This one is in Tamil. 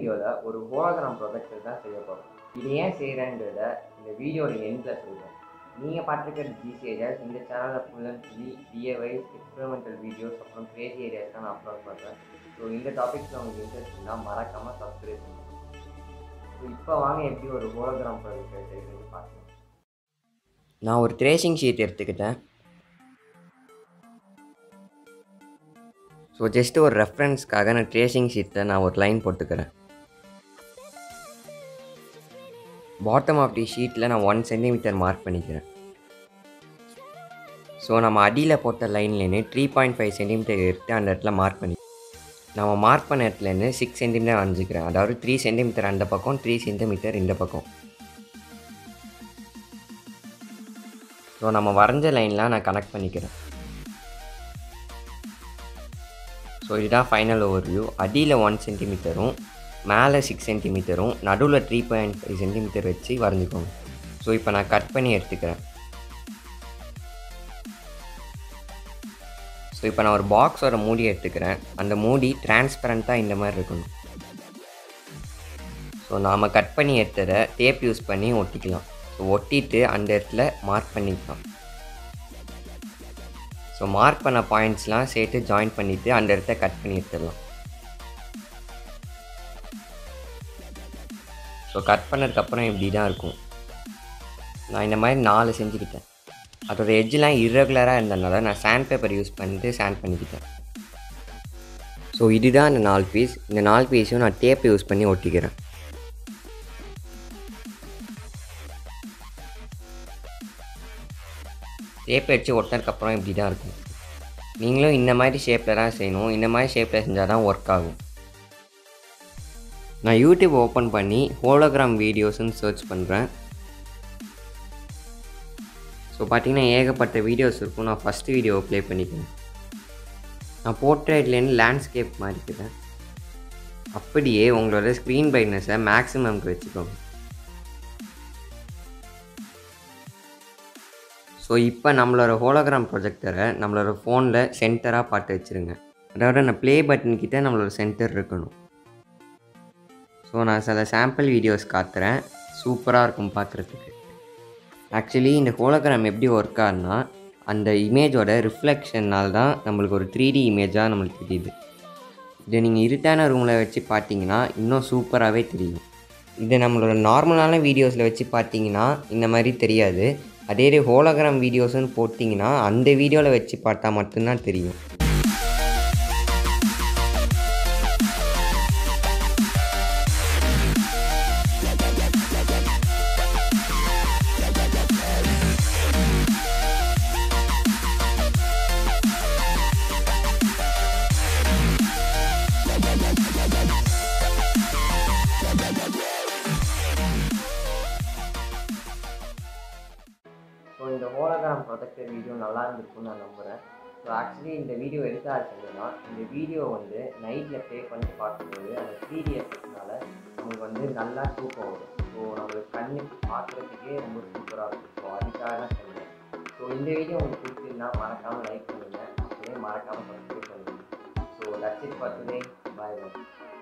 வீடியோவில் ஒரு ஹோலோகிராம் ப்ரொஜெக்டர் தான் செய்ய போகிறோம். இது ஏன் செய்கிறேன்றத இந்த வீடியோட எண்டில் சொல்கிறேன். நீங்கள் பார்த்துருக்கிற ஜிசி ஏரியாஸ் இந்த சேனலில் full and fully DIYs experimental videos அப்புறம் கிரேசி ஏரியாஸ் தான் நான் அப்லோட் பண்ணுறேன். ஸோ இந்த டாபிக்ஸில் உங்களுக்கு இன்ட்ரெஸ்ட் இருந்தால் மறக்காமல் சப்ஸ்கிரைப் பண்ணுங்கள். ஸோ இப்போ வாங்க எப்படி ஒரு ஹோலோகிராம் ப்ரொஜெக்டர் செய்கிறதுன்னு பார்க்கலாம். நான் ஒரு ட்ரேசிங் ஷீட் எடுத்துக்கிட்டேன். ஸோ ஜஸ்ட்டு ஒரு ரெஃபரன்ஸ்க்காக நான் ட்ரேசிங் ஷீட்டில் நான் ஒரு லைன் போட்டுக்கிறேன். பாட்டம் ஆஃப் தி ஷீட்டில் நான் 1 சென்டிமீட்டர் மார்க் பண்ணிக்கிறேன். ஸோ நம்ம அடியில் போட்ட லைன்லேருந்து 3.5 சென்டிமீட்டர் எடுத்து அந்த இடத்துல மார்க் பண்ணி நம்ம மார்க் பண்ண இடத்துலேருந்து 6 சென்டிமீட்டர் வரைஞ்சிக்கிறேன். அதாவது 3 சென்டிமீட்டர் அந்த பக்கம், 3 சென்டிமீட்டர் இந்த பக்கம். ஸோ நம்ம வரைஞ்ச லைன்லாம் நான் கனெக்ட் பண்ணிக்கிறேன். ஸோ இதுதான் ஃபைனல் ஓவர்வியூ. அடியில் 1 சென்டிமீட்டரும் மேலே 6 சென்டிமீட்டரும் நடுவில் 3.5 சென்டிமீட்டர் வச்சு வரைஞ்சிக்கோங்க. ஸோ இப்போ நான் கட் பண்ணி எடுத்துக்கிறேன். ஸோ இப்போ நான் ஒரு பாக்ஸோட மூடி எடுத்துக்கிறேன். அந்த மூடி டிரான்ஸ்பரண்ட்டாக இந்த மாதிரி இருக்கணும். ஸோ நாம் கட் பண்ணி எடுத்ததை டேப் யூஸ் பண்ணி ஒட்டிக்கலாம். ஸோ ஒட்டிட்டு அந்த இடத்துல மார்க் பண்ணிக்கலாம். ஸோ மார்க் பண்ண பாயிண்ட்ஸ்லாம் சேர்த்து ஜாயின் பண்ணிவிட்டு அந்த இடத்த கட் பண்ணி எடுத்துடலாம். ஸோ கட் பண்ணதுக்கப்புறம் இப்படி தான் இருக்கும். நான் இந்த மாதிரி 4 செஞ்சுக்கிட்டேன். அதோட எட்ஜெலாம் இர்ரெகுலராக இருந்ததுனால நான் சாண்ட் பேப்பர் யூஸ் பண்ணிட்டு சாண்ட் பண்ணிக்கிட்டேன். ஸோ இதுதான் இந்த 4 பீஸ். இந்த 4 பீஸையும் நான் டேப் யூஸ் பண்ணி ஒட்டிக்கிறேன். டேப் வச்சு ஒட்டினதுக்கப்புறம் இப்படி தான் இருக்கும். நீங்களும் இந்த மாதிரி ஷேப்பில் தான் செய்யணும். இந்த மாதிரி ஷேப்பில் செஞ்சால் தான் ஒர்க் ஆகும். நான் யூடியூப் ஓப்பன் பண்ணி ஹோலோகிராம் வீடியோஸ்ன்னு சர்ச் பண்ணுறேன். ஸோ பார்த்தீங்கன்னா ஏகப்பட்ட வீடியோஸ் இருக்கும். நான் ஃபஸ்ட்டு வீடியோவை ப்ளே பண்ணிக்கிறேன். நான் போர்ட்ரேட்லேருந்து லேண்ட்ஸ்கேப் மாறிக்கிறேன். அப்படியே உங்களோட ஸ்க்ரீன் பிரைட்னஸை மேக்ஸிமம்க்கு வச்சுக்கோங்க. ஸோ இப்போ நம்மளோட ஹோலோகிராம் ப்ரொஜெக்டரை நம்மளோட ஃபோனில் சென்டராக பார்த்து வச்சுருங்க. அதாவது நான் ப்ளே பட்டன் கிட்டே நம்மளோட சென்டர் இருக்கணும். ஸோ நான் சில சாம்பிள் வீடியோஸ் காட்டுறேன். சூப்பராக இருக்கும் பார்க்குறதுக்கு. ஆக்சுவலி இந்த ஹோலோகிராம் எப்படி ஒர்க் ஆகுனா அந்த இமேஜோட ரிஃப்ளெக்ஷனால் தான் நம்மளுக்கு ஒரு 3D இமேஜாக நம்மளுக்கு தெரியுது. இதை நீங்கள் இருட்டான ரூமில் வச்சு பார்த்தீங்கன்னா இன்னும் சூப்பராகவே தெரியும். இதை நம்மளோட நார்மலான வீடியோஸில் வச்சு பார்த்தீங்கன்னா இந்த மாதிரி தெரியாது. அதே ஹோலோகிராம் வீடியோஸ்ன்னு போட்டிங்கன்னா அந்த வீடியோவில் வச்சு பார்த்தா மட்டும்தான் தெரியும். ஸோ இந்த ஹோலோகிராம் ப்ரொஜெக்டர் வீடியோ நல்லா இருந்திருக்குன்னு நான் நம்புகிறேன். ஸோ ஆக்சுவலி இந்த வீடியோ எதுக்காக இருக்குதுன்னா இந்த வீடியோ நைட்டில் ப்ளே பண்ணி பார்க்கும்போது அந்த 3D எஃபெக்ட்னால நம்மளுக்கு நல்லா தூக்கம் வரும். ஸோ நம்மளுக்கு கண்ணுக்கு பார்க்குறதுக்கே ரொம்ப சூப்பராக இருக்கும். ஸோ அதுக்காக தான் சொல்லுவேன். ஸோ இந்த வீடியோ உங்களுக்கு பிடிச்சிருந்தா மறக்காமல் லைக் பண்ணுங்கள். அப்படியே மறக்காமல் சப்ஸ்கிரைப் பண்ணுங்கள். So that's it for today. Bye bye.